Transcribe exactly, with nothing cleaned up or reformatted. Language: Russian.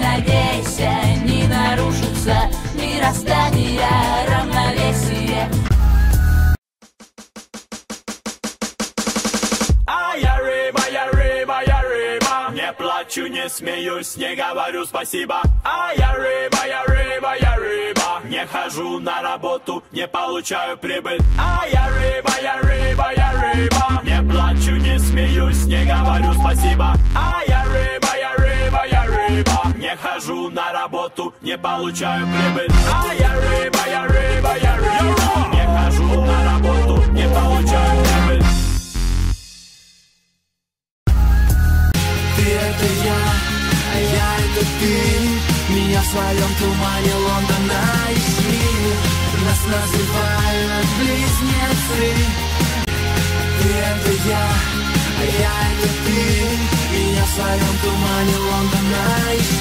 надейся, не нарушится мироздание, равновесие. А я рыба, я рыба, я рыба. Не плачу, не смеюсь, не говорю спасибо. А я рыба, я рыба, я рыба. Не хожу на работу, не получаю прибыль. А я рыба, я рыба, я рыба. Не плачу, не смеюсь, не говорю спасибо. А я рыба, я рыба, я рыба. Не хожу на работу, не получаю прибыль. А я рыба, я рыба, я рыба. Не хожу на работу, не получаю прибыль. Ты это я, а я это ты. Меня в своем тумане Лондона ищи. Нас называют близнецы. Ты это я, а я это ты. Меня в своем тумане Лондона ищи.